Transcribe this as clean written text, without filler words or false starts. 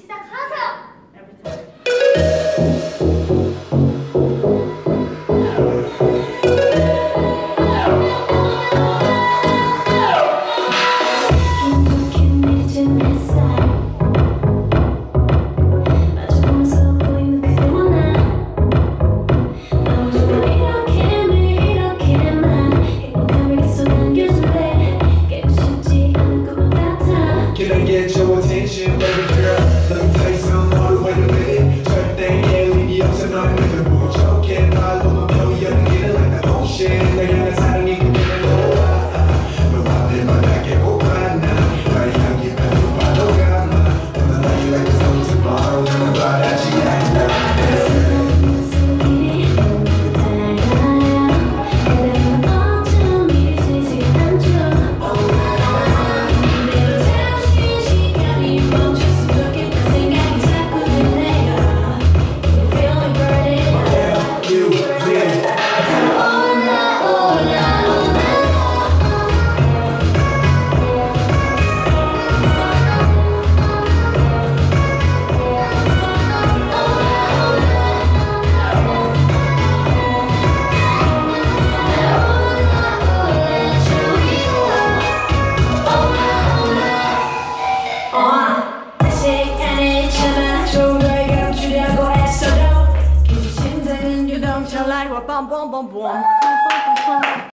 시작하세요. Can I get your attention, baby girl? Let me tell you something, hold it, wait a minute. 절대 예민이 없어, 너는 내가 부족해. 말로만 표현은 길을 like the ocean. 내 향한 사랑이 그대로 놓아. 너 앞에만 하게 고파나. 나의 향기 펴도 바로 감아. 오늘 나의 like the sun tomorrow. 나는 바라지 않아. Like a bum bum bum bum.